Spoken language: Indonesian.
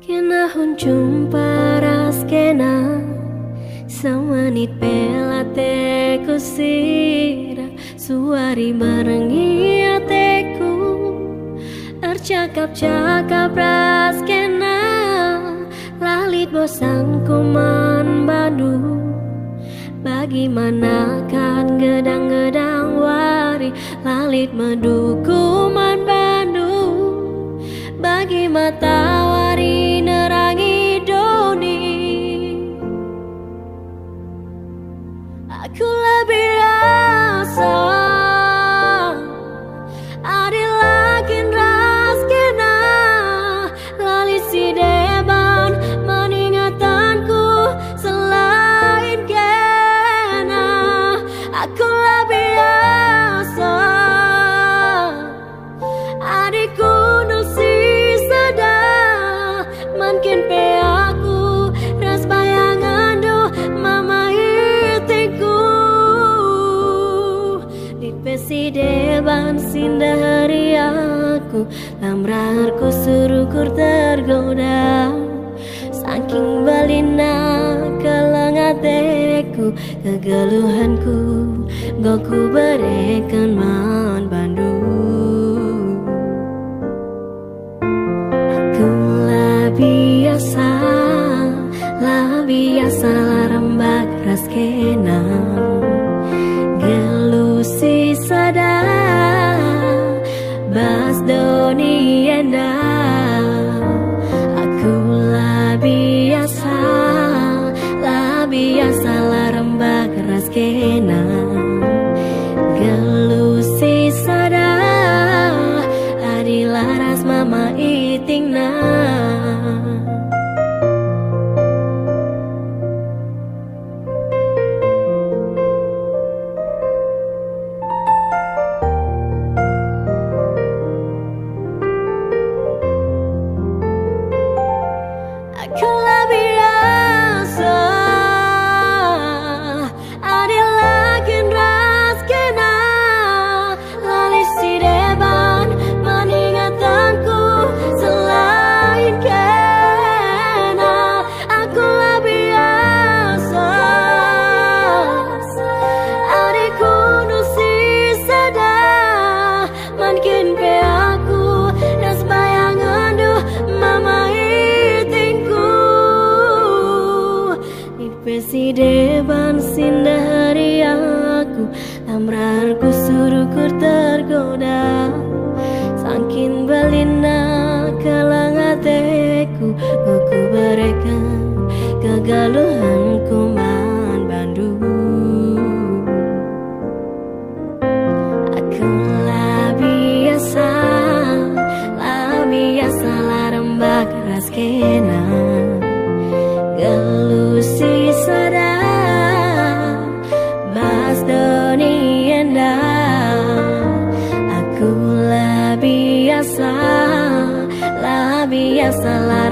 Kena huncung paras kena samanit pelate kusira suari barengi ateku ercakap-cakap ras kena lalit bosan kuman badu bagaimana kan gedang-gedang wari lalit medu kuman badu bagi matahari nerangi doni. Aku lebih rasa adilakin ras kena lali si deban meningatanku selain kena. Aku lebih rasa adikku nusi makin pe aku ras bayangan do mama hatiku di pesi deban sinda hari aku lamrarku surukur tergoda saking balina kelengateku kegeluhanku goku berekan man bandu. Biasa larembak ras kena gelusi sada bas doni enda aku lah biasa larembak ras kena gelusi sada adilah ras mama itingna. Si deban sinda hari aku lamrarku surukur tergoda saking balina kelangateku aku berekan kegaluhanku man bandu. Aku lah biasa larembak ras kena gelusi sada bas doni enda aku lah biasa